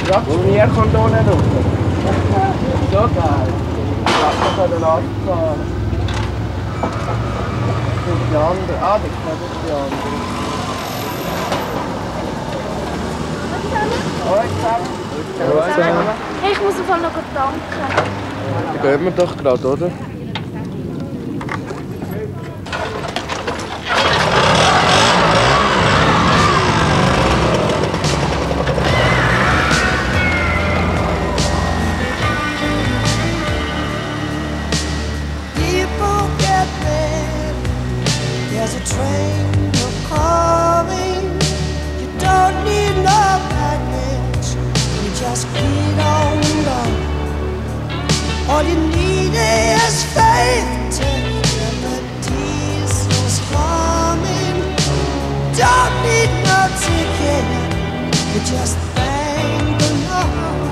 Das Schmier kommt unten raus. So geil. Lass mich an den Ast fahren. Das ist die andere. Ah, das ist die andere. Hallo zusammen. Ich muss auf jeden Fall noch danken. Dann gehen wir doch gerade, oder? There's a train coming. You don't need no baggage. You just get on down. All you need is faith. Till the diesel's coming. Don't need no ticket. You just thank the Lord.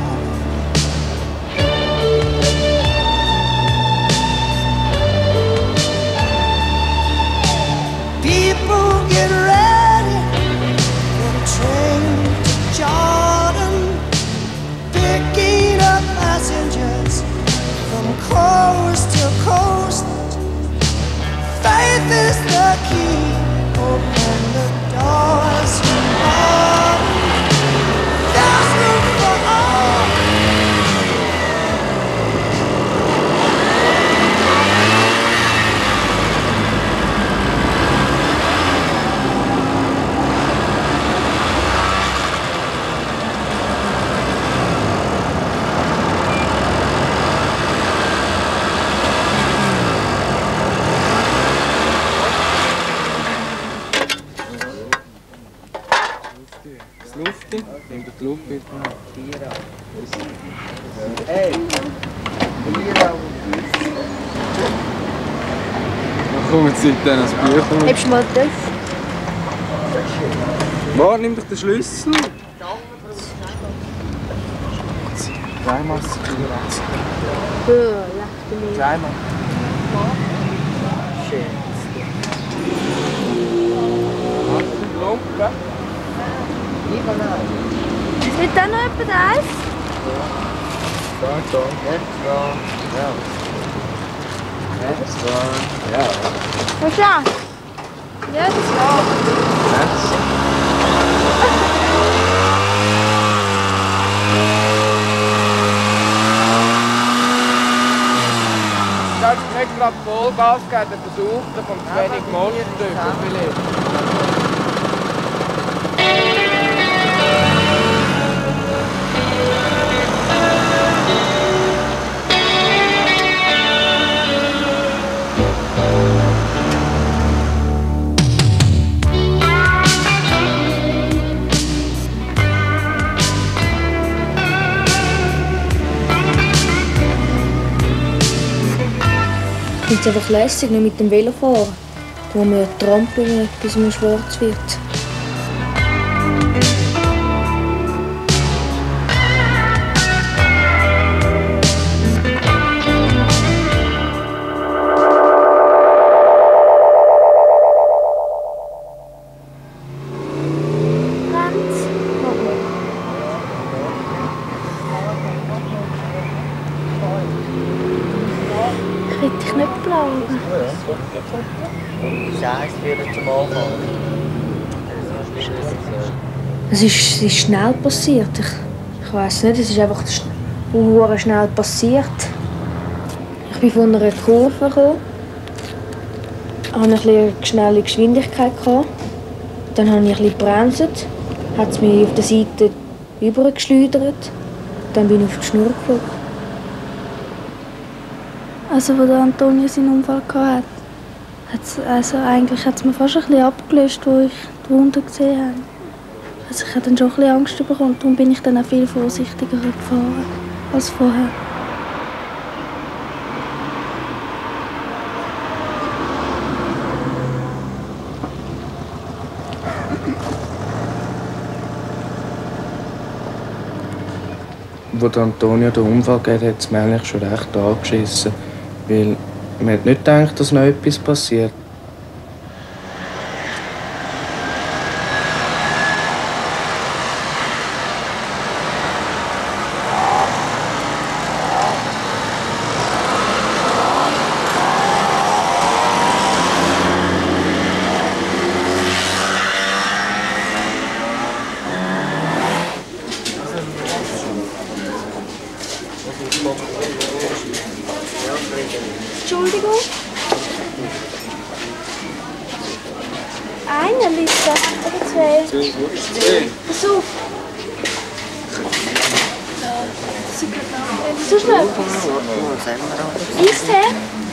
People get ready for the train to Jordan, picking up passengers from coast to coast. Faith is the key, open the doors from heaven. There's room for all. Nimm die Luft bitte. Hey! Dann kommen Sie dann ans Bücher. Hebst du mal das? Warte, nimm doch den Schlüssel. Dreimal. Dreimal. Schön. Lumpen. Wird da noch jemand eins? Da. Ja. Jetzt war. Ja. Was ist das? Ja, das war. Du darfst nicht gerade Vollgas geben, der Versuch, da kommt zu wenig Motor drüber vielleicht. Ich finde es einfach lässig, nicht mit dem Velo fahren, wo man trampeln, bis man schwarz wird. Ich will dich nicht glauben. Scheiße, wieder zum Anfang. Es ist schnell passiert. Ich weiss nicht, es ist einfach schnell passiert. Ich bin von einer Kurve gekommen, hatte eine schnelle Geschwindigkeit. Dann habe ich ein bisschen gebremst, hat es mich auf der Seite übergeschleudert. Dann bin ich auf die Schnur geflogen. Also, als Antonio seinen Unfall hatte, eigentlich hat es mir fast ein bisschen abgelöst, als ich die Wunde gesehen habe. Also ich hatte dann schon ein bisschen Angst bekommen, darum bin ich dann auch viel vorsichtiger gefahren als vorher. Als Antonio den Unfall hatte, hat es mir eigentlich schon recht angeschissen. Weil man hat nicht gedacht, dass noch etwas passiert. Einer liegt da, oder zwei? Pass auf. So schnell. Eistee?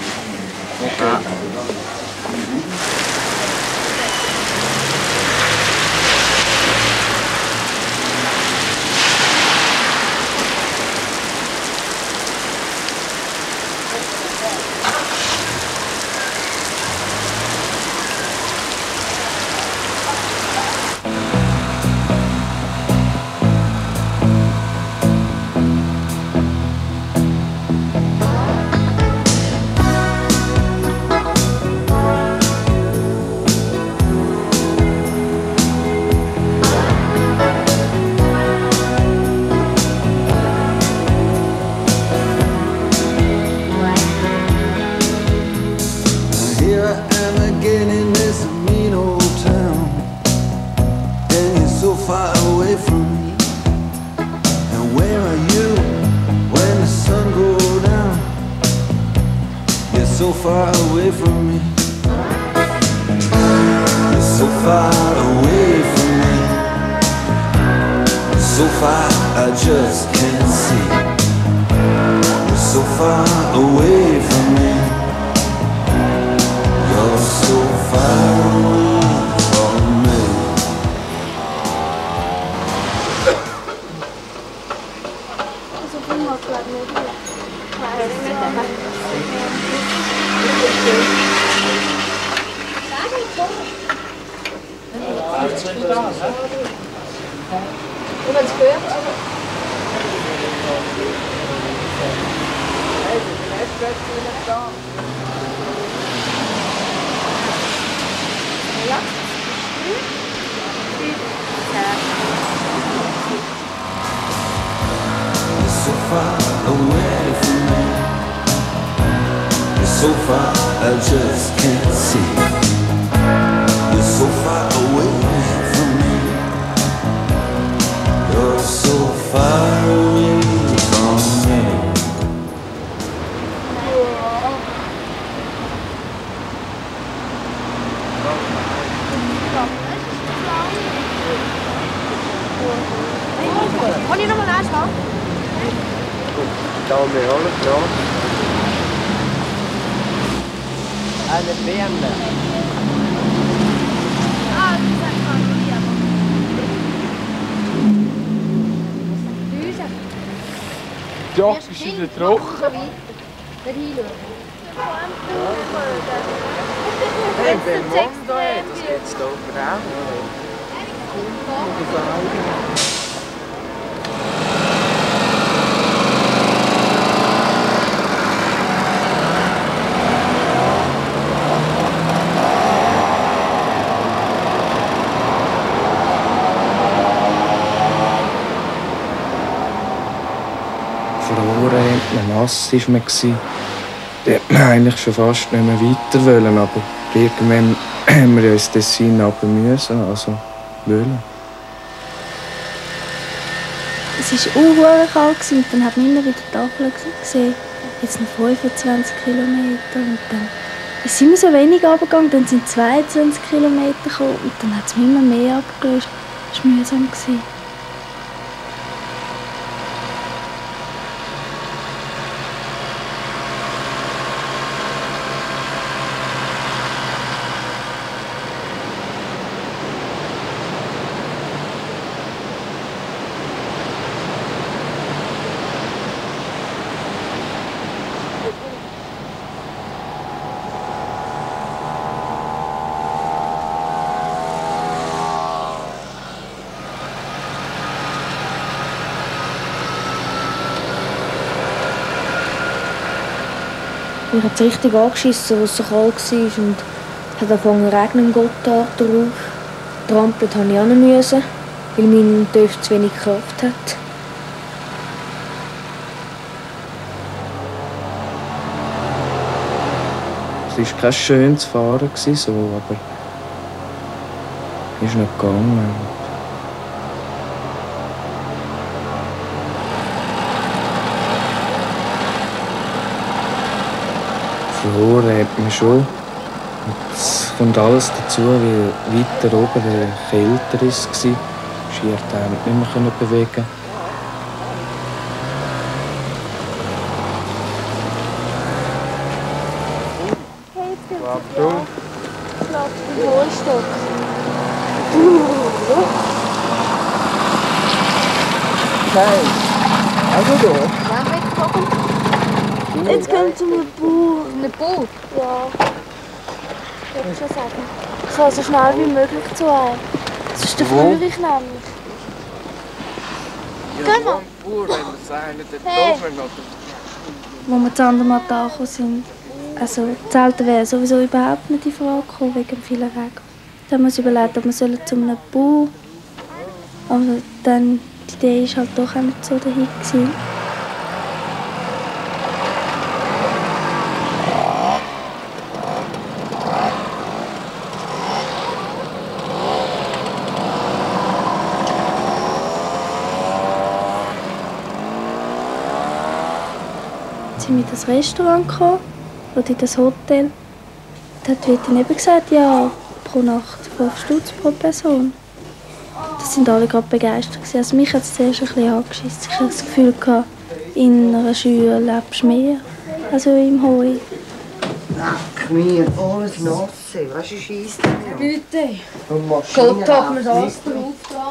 Here I am again in this mean old town, and you're so far away from me. And where are you when the sun goes down? You're so far away from me. You're so far away from me. So far I just can't see. You're so far away from me. You're so far away from me. Also von Hochland nicht. Und wenn es gehört? Ja. You're so far away from me. You're so far I just can't see. You're so far away from me. You're so far away from me. Kann ich nochmal anschauen? Da haben wir alles dran. Eine Birne. Ah, das ist ein Familie. Düse. Ja, ist wieder trocken. So weit. Nicht hinschauen. Hey, Belmondo, das geht's da genau. Verloren, nass war man. Da hätte man eigentlich schon fast nicht mehr weiter wollen, aber irgendwann haben wir uns Tessin runter müssen, also wollen. Es war kalt und dann hat man immer wieder die Tafel gesehen. Jetzt noch 25 Kilometer und dann sind wir so wenig runtergegangen, dann sind 22 Kilometer gekommen und dann hat es immer mehr abgelöst. Das war mühsam. Mich hat es richtig angeschissen, als es so kalt war und es hat angefangen zu regnen im Gotthard drauf. Trampelt habe ich auch noch müssen, weil mein TÜV zu wenig Kraft hat. Es war kein schönes Fahren, so, aber es ist nicht gegangen. Verloren hat man schon, Es kommt alles dazu, wie weiter oben der kälter war. Schier nicht mehr bewegen. Achtung! Ich glaube, im Hohlstock. Nein! Also da? Ja, weggekommen. Jetzt gehen wir zum Bauer. Eine Bau? Ja. Ich würde schon sagen. Ich kann so schnell wie möglich zu einem. Sonst verliere ich nämlich. Gehen wir! Hey! Wo wir zu Andermatt angekommen sind, also Zelten wäre sowieso überhaupt nicht in Frage gekommen, wegen dem vielen Regen. Dann haben wir uns überlegt, ob wir zu einem Bau. Aber dann, die Idee war halt doch auch nicht so dahin gewesen. Sind wir in das Restaurant gekommen, oder in das Hotel. Da hat die Wirtin eben gesagt, ja, pro Nacht 5 Stutz pro Person. Da sind alle gerade begeistert. Also mich hat es zuerst ein bisschen angeschissen. Ich hatte das Gefühl, in einer Schule lebst du mehr als im Heu. Leck mir, alles nass. Was ist Eis denn? Bitte. Und Maschinen. Gott hat mir das drauf.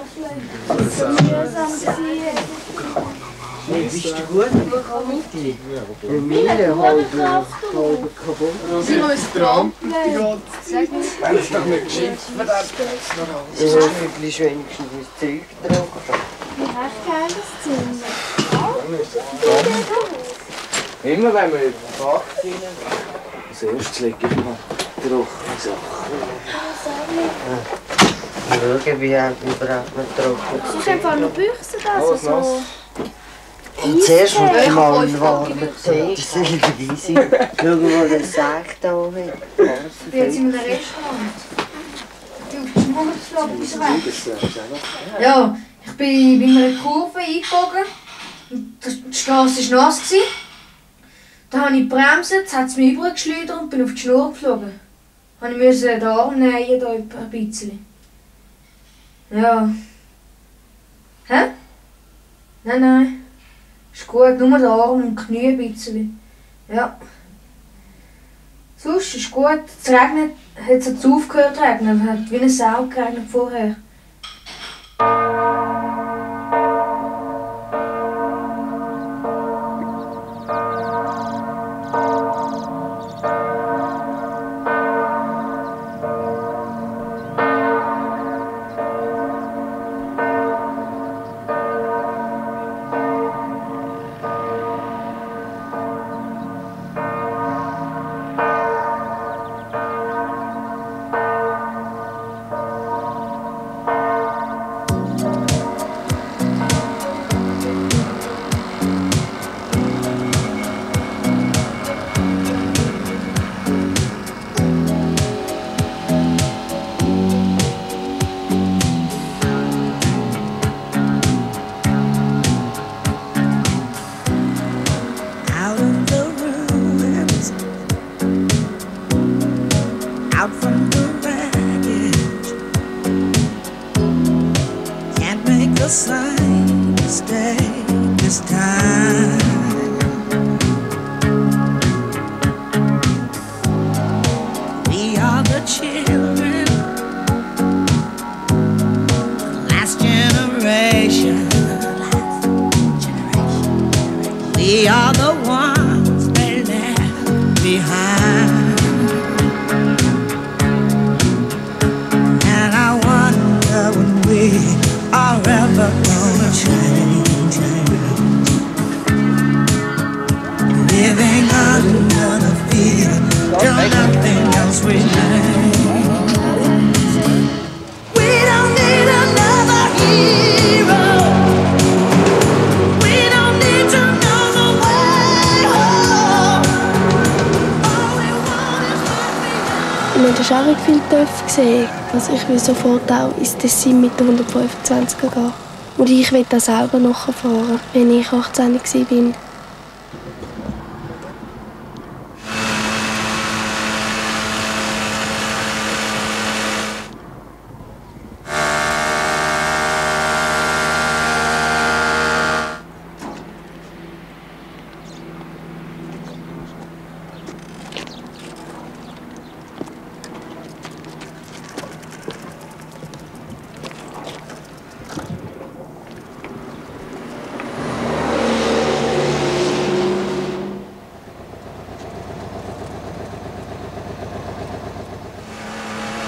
Bist du gut gekommen mit dir? Meine halbe kaputt. Sie müssen trampeln. Wenn es doch nicht gescheit verdammt. Du hast wenigstens das Zeug getragen. Echt geiles Zimmer. Immer wenn wir in den Bach gehen, als erstes lege ich mal trockene Sachen. Schauen, wie überhaupt nicht trocken Es ist einfach nur Büchse da, so. Zuerst muss ich mal einen warmen Tee sehen. Schauen, wo der Sack da hat. Jetzt in einem Restaurant. Du auf die Schnur geschlagen, bist weg. Ja, ich bin bei einer Kurve eingebogen. Die Straße war nass. Da habe ich gebremst, jetzt hat es mich übergeschleudert und bin auf die Schnur geflogen. Ich musste den Arm nähen, da ein bisschen. Ja. Hä? Nein. Ist gut, nur der Arm und die Knie ein bisschen. Ja. Sonst ist gut. Es regnet, hat es jetzt aufgehört zu regnen, es hat wie eine Sau geregnet vorher. We are the ones they left behind. And I wonder when we are ever gonna change. Living under the fear till nothing else remains. We don't need another hero. Ich habe auch viel gesehen. Also ich will sofort auch ins Tessin mit der 125 gehen. Und ich will das selber nachfahren, wenn ich 18 war.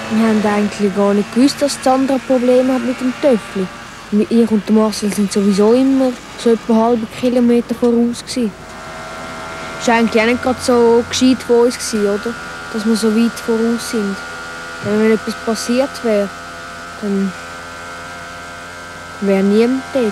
Wir haben eigentlich gar nicht gewusst, dass Sandra Probleme hat mit dem Töffli. Ich und Marcel sind sowieso immer so etwa einen halben Kilometer voraus gewesen. Das war eigentlich auch nicht gerade so gescheit von uns gewesen, oder? Dass wir so weit voraus sind. Wenn etwas passiert wäre, dann wäre niemand dort.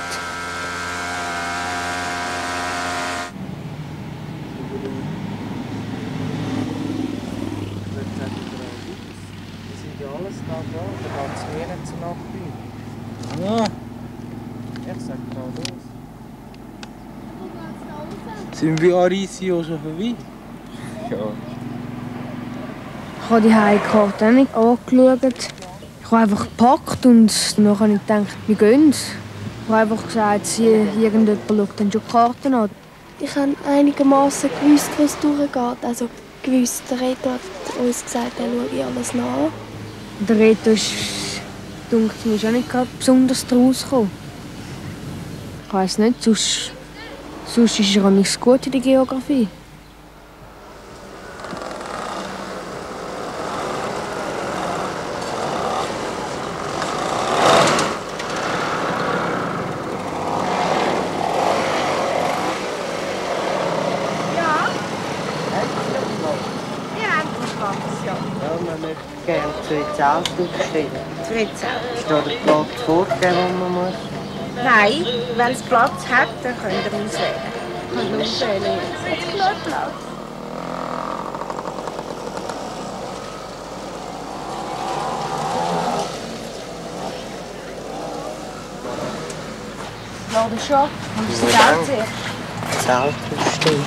Sind wir Arisio schon vorbei? Ja. Ich habe die Heimkarte auch nicht angeschaut. Ich habe einfach gepackt und dann habe ich gedacht, wir gehen. Ich habe einfach gesagt, irgendjemand schaut dann schon die Karten an. Ich habe einigermaßen gewusst, was durchgeht. Also gewusst, der Reto hat uns gesagt, er schaue alles nach. Der Reto ist, denke ich, auch nicht gerade besonders daraus gekommen. Ich weiss nicht, sonst ist er auch nicht so gut in der Geografie. Gerne zwei Zelte aufstellen. Zwei Zelte. Ist da der Platz vorgegeben, den man muss? Nein, wenn es Platz hat, dann könnt ihr auswählen. Könnt ihr auswählen jetzt. Jetzt genug Platz. Laden schon. Und das Zelt zuerst. Zelt aufstellen.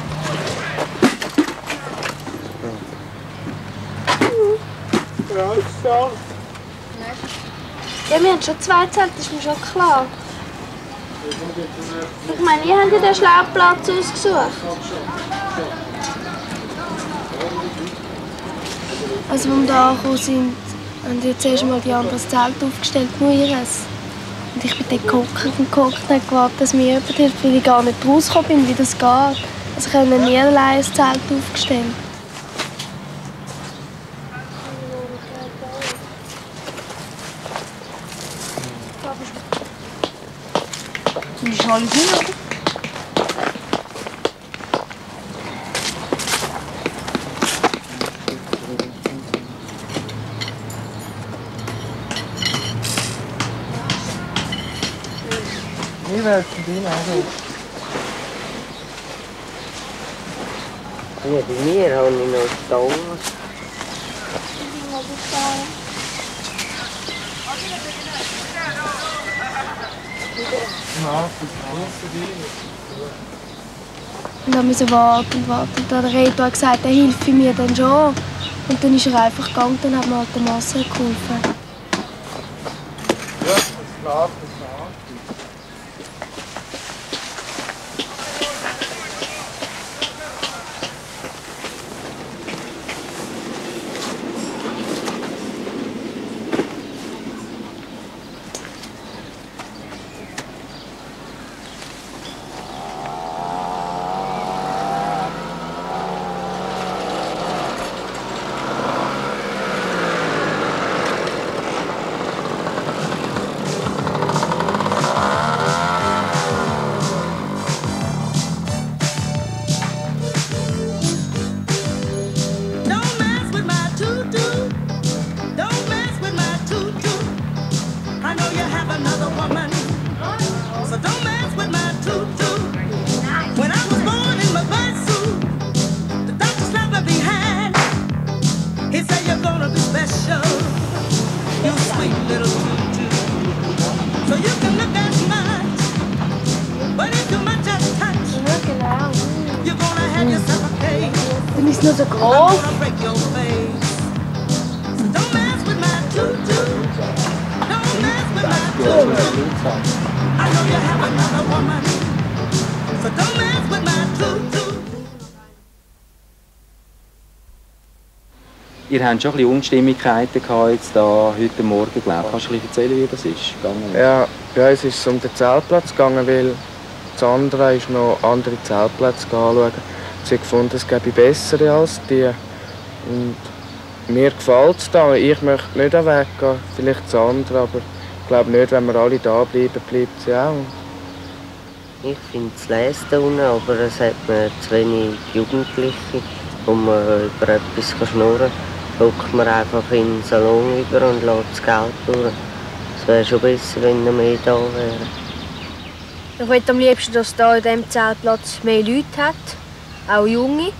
Ja, wir haben schon zwei Zelte, das ist mir schon klar. Ich meine, ihr habt ja den Schlafplatz ausgesucht. Als wir da angekommen sind, haben wir zuerst mal die anderen Zelt aufgestellt, nur ihres. Und ich bin dann gehockt und gewartet, dass mir jemand hilft, weil ich gar nicht rausgekommen bin, wie das geht. Also ich habe nie allein ein Zelt aufgestellt. Ist alles hin, oder? Ich werde zu dir also. Ja, bei mir habe ich noch Stolz. Und dann mussten wir warten und warten. Und dann hat der Reto gesagt, er hilft mir dann schon. Und dann ist er einfach gegangen, dann hat mir halt der Marcel geholfen. Ja, das klar, das klar. Dann ist nur so groß. Ihr habt schon ein bisschen Unstimmigkeiten gehabt jetzt da heute Morgen, glaube ich. Kannst du ein bisschen erzählen, wie das ist gegangen? Ja, bei uns ist es um den Zeltplatz gegangen, weil Sandra ist noch andere Zeltplätze anschauen. Sie hat gefunden, es gäbe bessere als die. Und Mir gefällt es da. Ich möchte nicht weggehen, vielleicht das andere, aber ich glaube nicht, wenn wir alle da bleiben, bleibt sie auch. Ich finde es leise da unten, aber es hat mir zu wenig Jugendliche, wo man über etwas schnurren kann. Hockt man einfach in den Salon über und lässt das Geld durch. Es wäre schon besser, wenn noch mehr da wären. Ich möchte am liebsten, dass es hier in diesem Zeltplatz mehr Leute hat, auch Junge.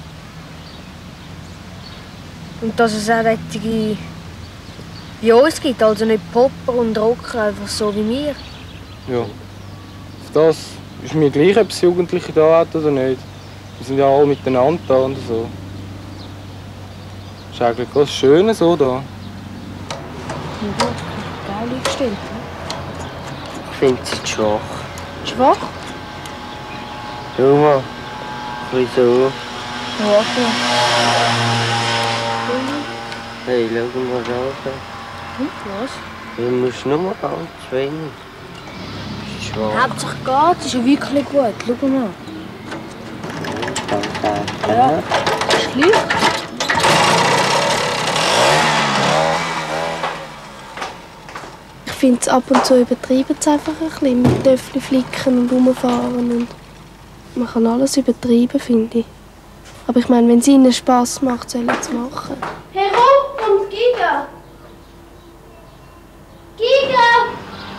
Und dass es auch solche wie uns gibt, also nicht Popper und Rocker, einfach so wie wir. Ja. Auf das ist mir gleich, ob es Jugendliche da hat oder nicht. Wir sind ja alle miteinander da und so. Das ist eigentlich ganz schön so da. Ja, geil eingestellt. Ich finde sie zu schwach. Schwach? Schau mal. Wieso? Ja, Hey, schau mal da. was? Du musst nur mal ganz wenig. Schwach. Hauptsache geht, ist ja wirklich gut. Schau mal. Ja. Ist gleich. Ich finde es ab und zu übertrieben es einfach ein bisschen mit Töffel flicken und rumfahren. Und man kann alles übertreiben, finde ich. Aber ich meine, wenn es ihnen Spass macht, sollen sie es machen. Hey, Rupp, kommt Giga! Giga!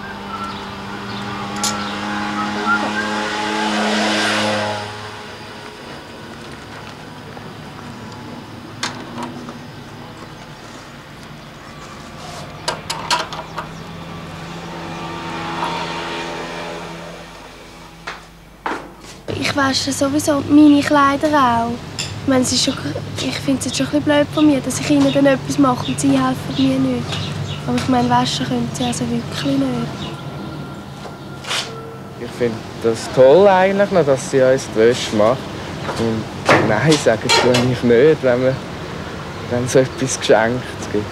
Ich wasche sowieso meine Kleider auch. Ich meine, ich finde es jetzt schon ein bisschen blöd von mir, dass ich ihnen dann etwas mache und sie helfen mir nicht. Aber ich meine, waschen können sie also wirklich nicht. Ich finde das toll eigentlich noch, dass sie uns die Wäsche macht. Und nein, sagen sie eigentlich nicht, wenn es etwas Geschenktes gibt.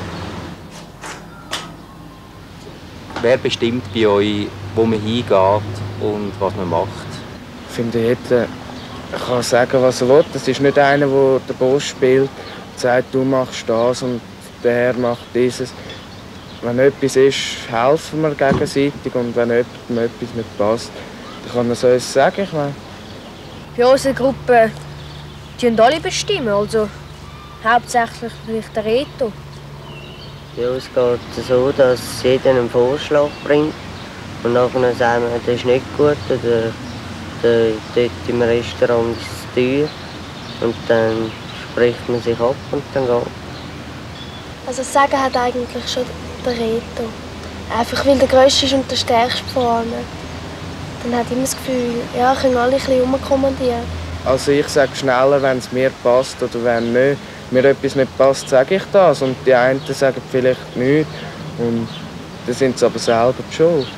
Wer bestimmt bei euch, wo man hingeht und was man macht? Ich finde, jeder kann sagen, was er will. Es ist nicht einer, der den Boss spielt und sagt, du machst das und der macht dieses. Wenn etwas ist, helfen wir gegenseitig und wenn jemandem etwas nicht passt, dann kann er es uns sagen. Ich meine. Bei unserer Gruppe bestimmen alle bestimmen, also hauptsächlich vielleicht der Reto. Bei uns geht es so, dass jeder einen Vorschlag bringt und nachher sagen wir, das ist nicht gut oder dort im Restaurant ist es teuer. Und dann spricht man sich ab und dann geht. Also das Sagen hat eigentlich schon der Reto. Einfach weil der Grösste ist und der Stärkste vorne. Dann hat immer das Gefühl, ja, können alle ein bisschen rumkommandieren. Also ich sage schneller, wenn es mir passt oder wenn nicht. Mir etwas nicht passt, sage ich das. Und die einen sagen vielleicht nichts. Und dann sind sie aber selber die Schuld.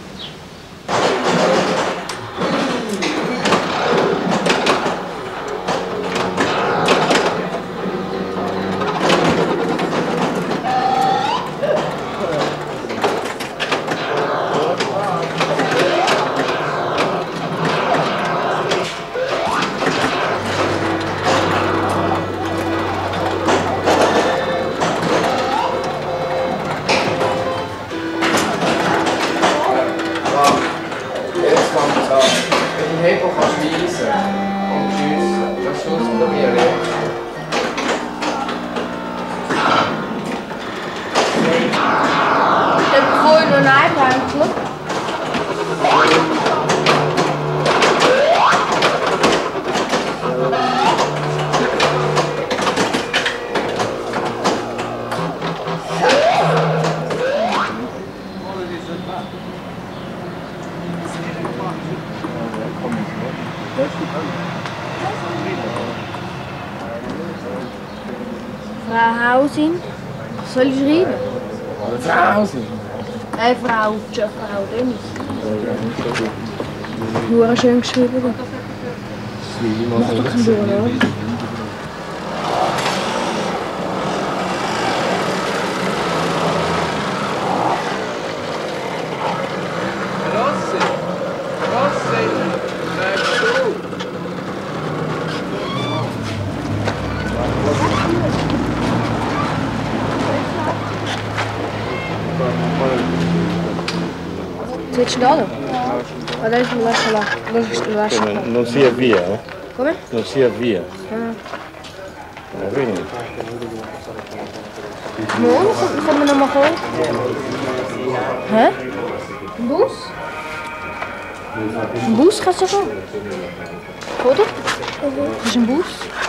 Frau Hausin. Was soll ich schreiben? Frau Hausin? Frau Dennis. Nur schön geschrieben. Mach doch keinen Dur, oder? willst du da? Ja. Ah, da ist ein Waschler. Non si avvia, eh? Come? Non si avvia. Vedi? Morgen kommen wir noch mal kommen. Hä? Ein Bus? Ein Bus kannst du schon? Oder? Das ist ein Bus.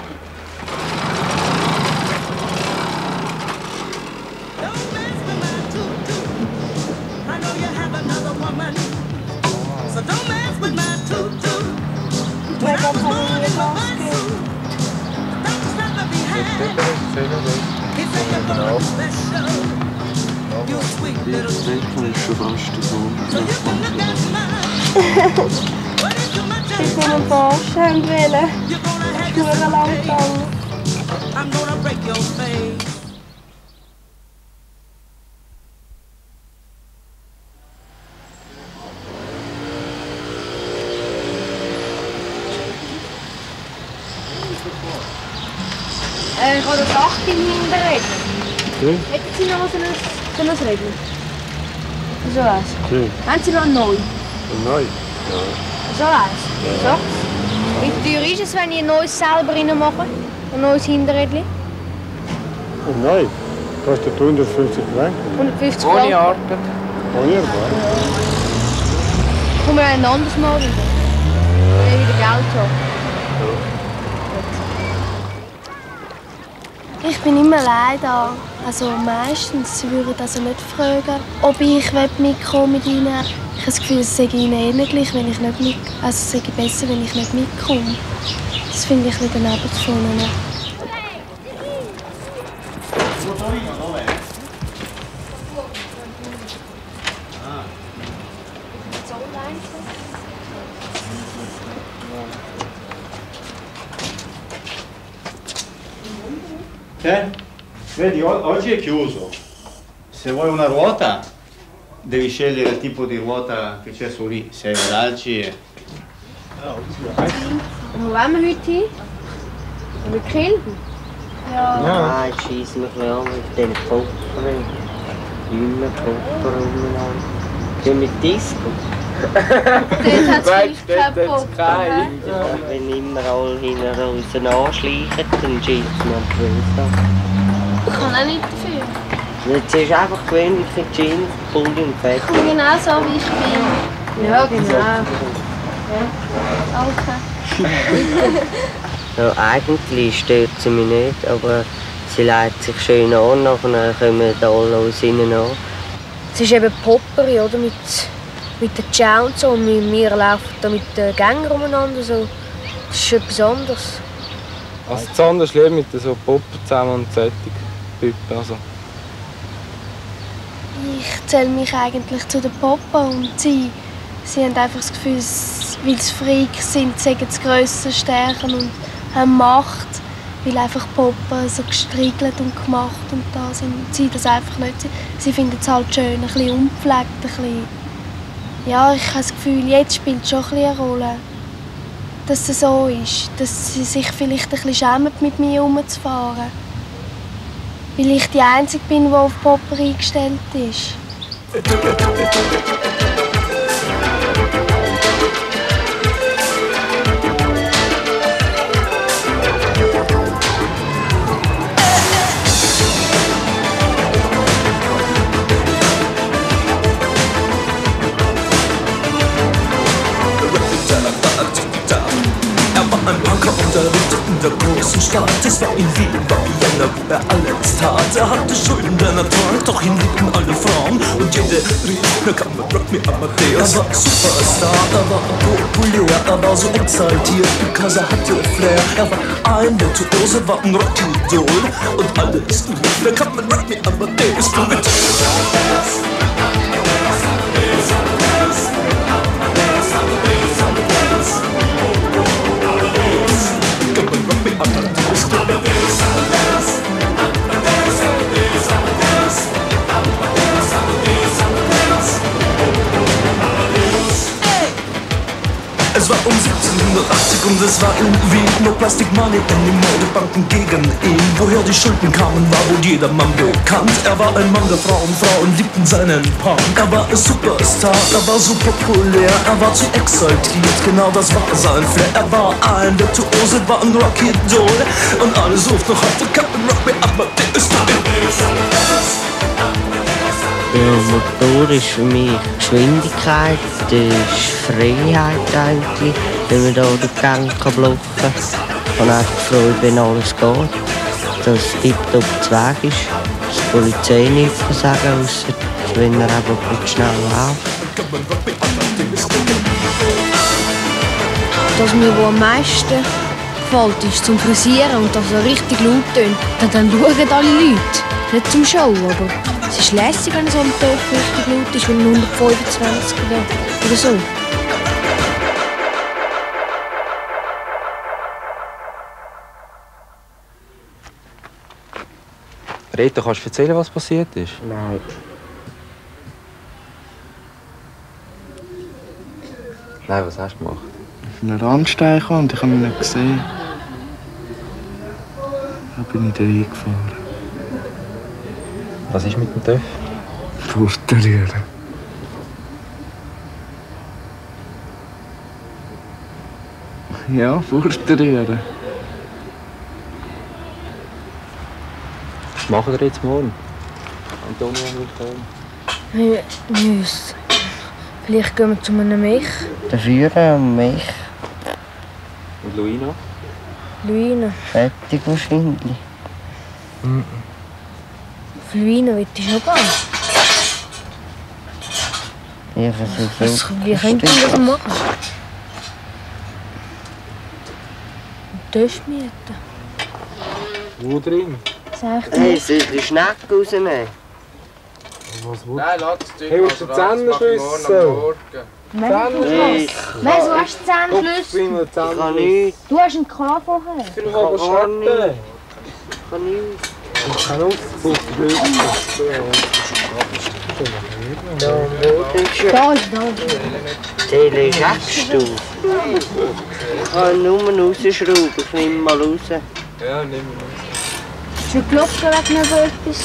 Ich will einen Porsche haben wollen. Ich bin schon lange gegangen. Ich habe das 8 hinterreden. Hätten Sie noch so ein Reden? So eins. Haben Sie noch einen neuen? Neu? So eins? Ja. Wie teuer ist es, wenn ich ein neues selber reinmache? Ein neues Hinterrädchen? Neu? Kostet 150 Franken. 150 Ohne Franken. Arbeit. Ohne Arbeit? Kommen wir ein anderes Mal wieder. Wenn ich wieder Geld habe. Ich bin immer allein da. Also meistens. Sie würden also nicht fragen, ob ich mitkommen mit ihnen. Ich habe das Gefühl, es sei ihnen ähnlich, wenn ich nicht mit. Also es sei besser, wenn ich nicht mitkomme. Das finde ich ein bisschen daneben zu vorne. Vedi, oggi è chiuso. Se vuoi una ruota, devi scegliere il tipo di ruota che c'è su lì. Se vedalci e... Wo wollen wir heute hin? Mit Kiel? Ja. Ich schieße mich an mit den Koppern. Immer Kopper umeinander. Gehen mit Disco. Dort hat es keinen Kopf. Wenn immer alle hinter uns anschleichen, dann schießt man die Füße an. Ich kann auch nicht dafür. Jetzt ist einfach gewöhnliche Jeans, Pulli und Fett. Ich bin genau so, wie ich bin. Ja, genau. Danke. Ja, eigentlich stört sie mich nicht, aber sie legt sich schön an, nachher kommen alle aus innen an. Es ist eben Popperi, oder? Mit den Ciao und so. Und wir laufen da mit den Gängern umeinander. So. Das ist etwas anderes. Also das andere ist lieber mit so Poppen zusammen und solchen Typen. Also. Ich zähle mich eigentlich zu den Poppen und sie haben einfach das Gefühl, weil sie Freaks sind, sagen sie grösser, stärker und haben Macht, weil einfach Poppen so gestriegelt und gemacht und da sind. Und sie das einfach nicht. Sie finden es halt schön, ein bisschen unpflegt, ein bisschen. Ja, ich habe das Gefühl, jetzt spielt es schon ein bisschen eine Rolle, dass es so ist, dass sie sich vielleicht ein bisschen schämen, mit mir herumzufahren. Weil ich die Einzige bin, die auf Popper eingestellt ist. Ein Punker unterrichtet in der großen Stadt. Es war in Wien, war Vienna, wo er alles tat. Er hatte Schulden, denn er trank, doch ihn liebten alle Frauen. Und jede rief, na kann man Rock me Amadeus. Er war Superstar, er war populär, er war so exaltiert, because er hatte Flair. Er war ein Virtuose, war ein Rockidol. Und alles rief, na kann man Rock me Amadeus. Du mit Es war um 1780 und es war irgendwie nur Plastic Money in den Modebanken gegen ihn. Woher die Schulden kamen, war wohl jedermann bekannt. Er war ein Mann der Frauen, Frauen liebten seinen Punk. Er war ein Superstar, er war so populär, er war zu exaltiert, genau das war sein Flair. Er war ein Virtuose, war ein Rocky-Doll und alle suchten noch heute Captain Rock Me Amadeus. Der Motor ist für mich Geschwindigkeit, das ist Freiheit eigentlich, wenn man da den Gang blocken kann. Ich bin einfach froh, wenn alles geht, dass es tiptop zu Weg ist, dass die Polizei nichts sagen kann, ausser wenn er einfach gut schnell läuft. Was mir am meisten gefällt, ist zum Frisieren und dass er richtig laut tönt. Dann schauen alle Leute, nicht zum Show, aber es ist lässig, wenn so ein Töpf richtig laut ist, wenn 125 oder so. Rita, kannst du erzählen, was passiert ist? Nein. Nein, was hast du gemacht? Auf einen Randstein kam und ich habe ihn nicht gesehen. Dann bin ich da reingefahren. Was ist mit dem Töff? Fortrühren. Ja, fortrühren. Was machen wir jetzt morgen? Antonia, willkommen. Vielleicht gehen wir zu einem Milch. Der Führer und mich. Und Luina? Luina. Fertig wahrscheinlich. Auf Luina will ich noch gehen. Ich versuche Wie könnten wir das machen? Töpf mieten. Wo drin? Hey, soll ich die Schnecke rausnehmen? Nein, lass es Zeug. Hey, willst du die Zähneschlüssel? Weißt du, hast die Zähneschlüssel? Ich kann nichts. Du hast einen K vorher. Ich kann starten. Ich kann nichts. Ich kann ausputzen. Da, wo ist er? Da. Der ist abgestuft. Ich kann nur rausschrauben. Ich nehme mal raus. Ja, nimm ihn raus. Ist eine Glocke weg noch etwas?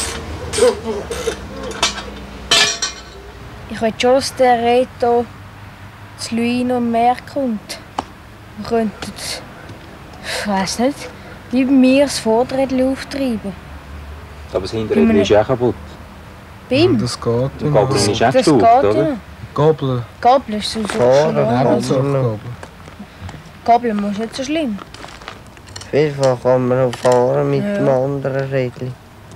Ich will schon, dass der Reto zu Luino mehr kommt. Wir könnten, ich weiss nicht, wie bei mir das Vorderrädchen auftreiben. Aber das Hinterrädchen ist ja auch kaputt. Bim? Das geht. Die Gabel ist auch Das geht gestaubt, oder? ja. Gabel. Gabel ist so Gabel. Gabel ist nicht so schlimm. Auf jeden Fall kann man noch fahren mit dem anderen Rädchen.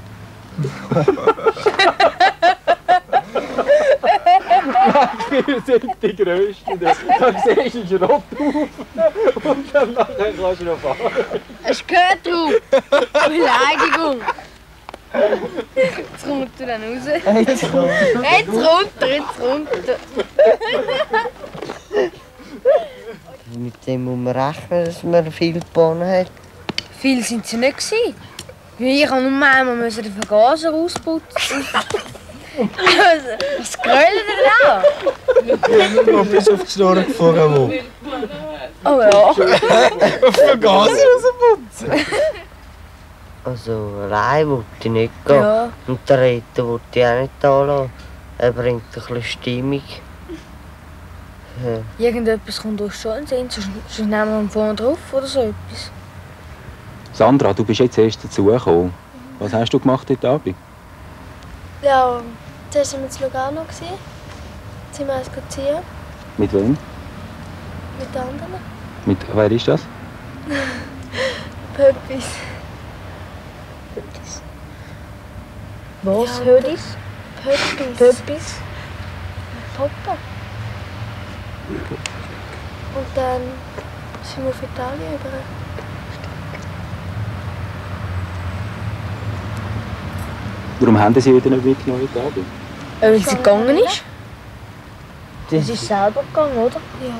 Wir sind die Größten. Dann siehst du einen Schrott auf und dann nachher kannst du noch fahren. Hast du gehört, du? Beleidigung! Jetzt kommst du dann raus. Jetzt runter. Mit dem muss man rechnen, dass man viel Bohnen hat. Viel sind sie nicht gewesen. Ich musste nur einmal den Vergaser ausputzen. Was grölt ihr da? Du bist auf die Schnur gefahren, wo? Oh ja. Auf den Gas rausputzen. Also allein wollte ich nicht gehen. Ja. Und der Retter wollte ich auch nicht da lassen. Er bringt ein bisschen Stimmung. Ja. Irgendetwas kommt uns schon in den Sinn, sonst nehmen wir ihn vorne drauf oder so etwas. Sandra, du bist jetzt erst dazugekommen. Was hast du gemacht heute Abend? Ja, zuerst waren wir in Lugano. Jetzt sind wir eins ziehen. Mit wem? Mit den anderen. Wer ist das? Pöppis. Was? Ja, Hödis? Pöppis. Papa. Und dann sind wir auf Italien über. Warum haben Sie heute nicht mitgenommen heute Abend? Weil sie gegangen ist. Sie ist selber gegangen, oder? Ja.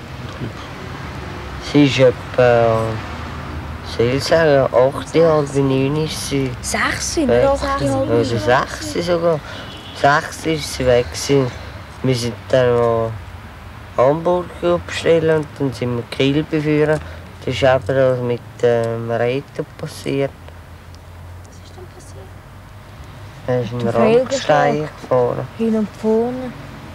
Sie ist etwa, soll ich sagen, 8, halb 9 ist sie. 6 nicht 8, halb Oder 6 sogar. 6 ist sie weg gewesen. Wir sind dann noch Hamburger bestellen und dann sind wir Grill beführen. Das ist eben das mit dem Reto passiert. Was ist denn passiert? Er ist ein Randstein gefahren. Hin und vorne.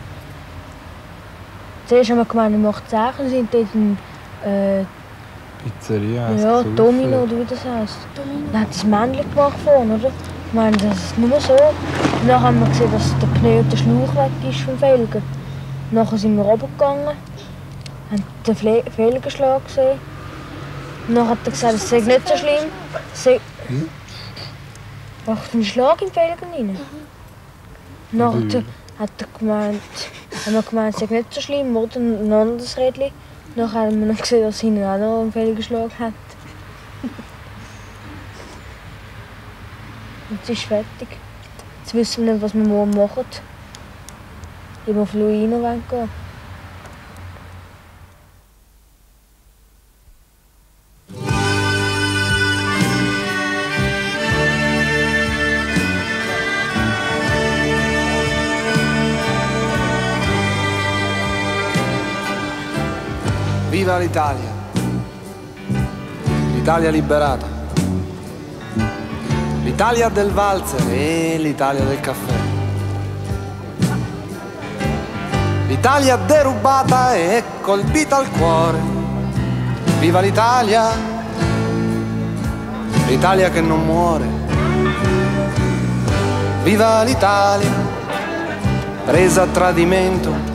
Zuerst haben wir gemeint, er macht Sachen, sind dort in Pizzeria. ja, Domino oder wie das heisst. Dann hat das Männchen gemacht vorne, oder? Ich meine, das ist nur so. Und dann haben wir gesehen, dass der Pneu und der Schlauch weg ist vom Felgen. Nachher sind wir runtergegangen, haben den Felgenschlag gesehen. Und dann hat er gesagt, es sei nicht so schlimm. Macht einen Schlag im Felgen rein. Nachher hat er gemeint, haben wir gemeint, es sei nicht so schlimm, oder ein anderes Rädchen. Nachher haben wir noch gesehen, dass hinten auch noch einen Felgenschlag hat. Und es ist fertig. Jetzt wissen wir nicht, was wir morgen machen. Ob wir auf Luino gehen wollen. Viva l'Italia! L'Italia liberata! L'Italia del valzer e l'Italia del caffè. L'Italia derubata e colpita al cuore. Viva l'Italia! L'Italia che non muore. Viva l'Italia! Presa a tradimento.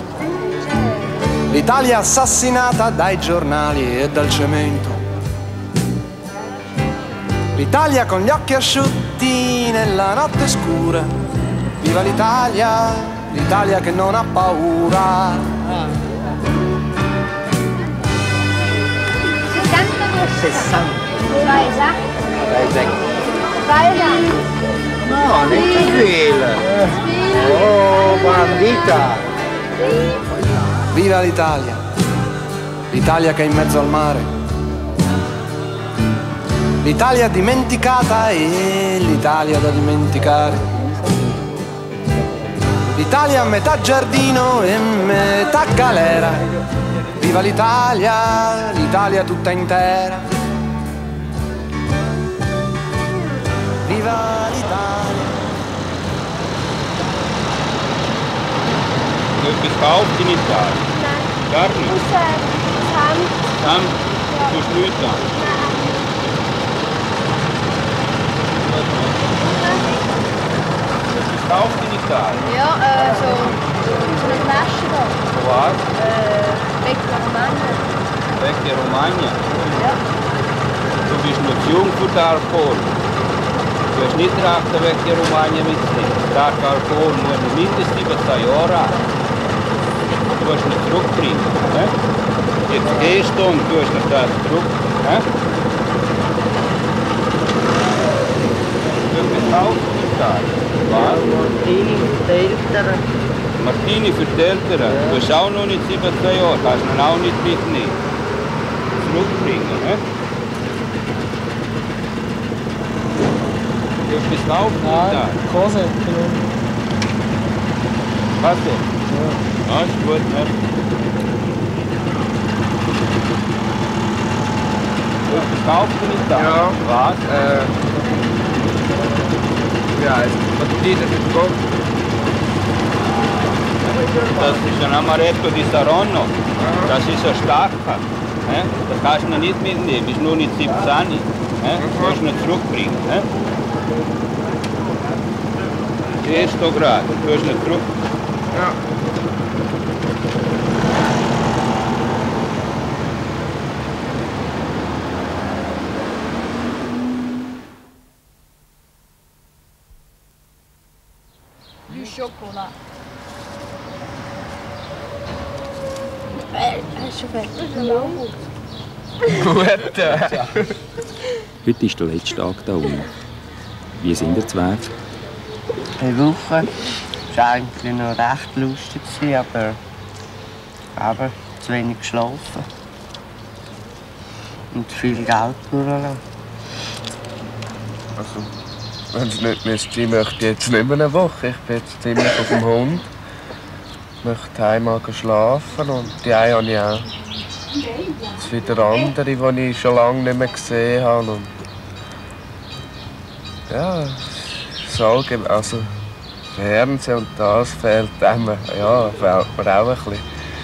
L'Italia assassinata dai giornali e dal cemento. L'Italia con gli occhi asciutti nella notte scura. Viva l'Italia, l'Italia che non ha paura. 60. No, neanche quella. Oh, bandita. Viva l'Italia, l'Italia che è in mezzo al mare. L'Italia dimenticata e l'Italia da dimenticare. L'Italia a metà giardino e metà galera. Viva l'Italia, l'Italia tutta intera. Viva l'Italia. Etwas gekauft in Italien? Nein. Gar nicht? Samt. Du tust nichts an? Etwas gekauft in Italien? Ja, so eine Flasche da. So was? Vecchia Romagna. Vecchia Romagna? Ja. Du bist noch zu jung für den Alkohol. Du hast nicht recht, eine Vecchia Romagna mitzunehmen. Starker Alkohol muss man mindestens 17 Jahre haben. Du musst ihn zurückbringen. Ne? Jetzt gehst du und tust ihn das zurück. Ne? Du bist auch total. Was? Martini für die Eltern. Martini für die Eltern? Ja. Du hast auch noch nicht 17 Jahre, kannst ihn auch nicht mitnehmen. Zurückbringen. Ne? Du bist auch total. Kassette. Kassette? Ja, ist gut, ne? Kaufst du nicht da? Ja. Was? Ja, Martini für Gott. Das ist ein Amaretto di Saronno. Das ist ein starker. Ne? Das kannst du nicht mitnehmen, ist nur nicht 17. Ne? Du musst ihn zurückbringen. Ne? Stehst du gerade, du musst ihn zurück. Ja. Du Schokolade. Ist schon fertig. Gut. Heute ist der letzte Tag da unten. Wie sind ihr zwei? Die Woche war eigentlich noch recht lustig, aber zu wenig geschlafen. Und viel Geld durchlassen. Also, wenn es nicht sein möchte, ich jetzt nicht mehr eine Woche. Ich bin jetzt ziemlich auf dem Hund. möchte heim schlafen und die eine habe ich auch. Jetzt wieder andere, die ich schon lange nicht mehr gesehen habe. Und ja, also Fernsehen und das fehlt einem, ja, fehlt mir auch ein bisschen.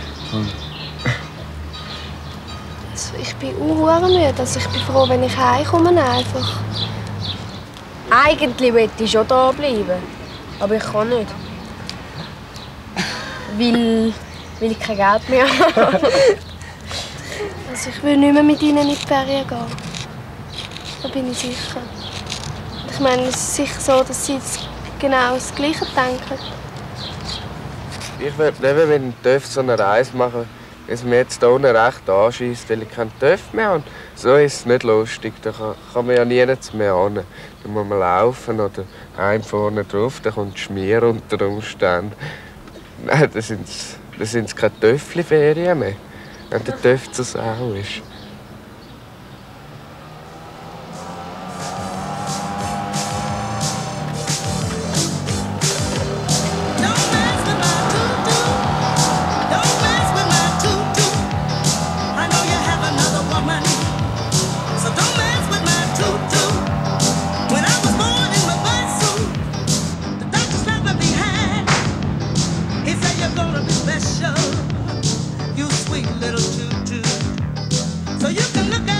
Also ich bin müde, also ich bin froh, wenn ich heimkomme einfach. Eigentlich wollte ich schon da bleiben, aber ich kann nicht. Weil ich kein Geld mehr habe. Also ich will nicht mehr mit ihnen in die Ferien gehen. Da bin ich sicher. Ich meine, es ist sicher so, dass sie jetzt genau das Gleiche denken. Ich würde eben mit dem TÜV so eine Reise machen, wie es mir jetzt hier unten recht anschießt, weil ich keinen TÜV mehr habe. So ist es nicht lustig, da kann man ja nirgends mehr hin. Da muss man laufen oder einem vorne drauf, da kommt Schmier unter Umständen. Nein, da sind keine Töffli-Ferien mehr, wenn der TÜV zur Sau ist. You sweet little tutu, so you can look at